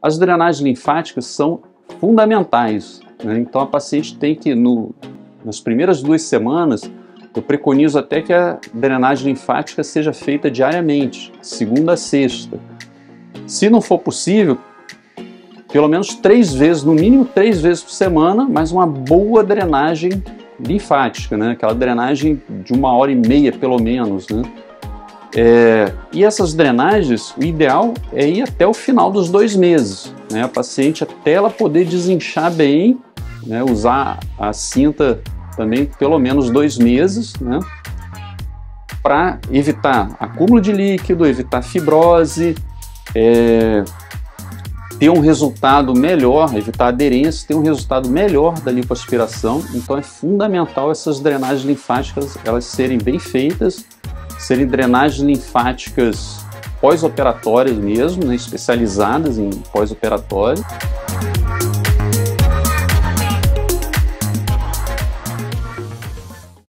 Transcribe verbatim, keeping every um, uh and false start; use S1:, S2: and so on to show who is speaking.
S1: As drenagens linfáticas são fundamentais, né? Então a paciente tem que, no, nas primeiras duas semanas, eu preconizo até que a drenagem linfática seja feita diariamente, segunda a sexta. Se não for possível, pelo menos três vezes, no mínimo três vezes por semana, mas uma boa drenagem linfática, né? Aquela drenagem de uma hora e meia, pelo menos, né? É, e essas drenagens, o ideal é ir até o final dos dois meses, né? A paciente, até ela poder desinchar bem, né? Usar a cinta também pelo menos dois meses, né? Para evitar acúmulo de líquido, evitar fibrose, é, ter um resultado melhor, evitar aderência, ter um resultado melhor da lipoaspiração. Então é fundamental essas drenagens linfáticas elas serem bem feitas, serem drenagens linfáticas pós-operatórias mesmo, né, especializadas em pós-operatório.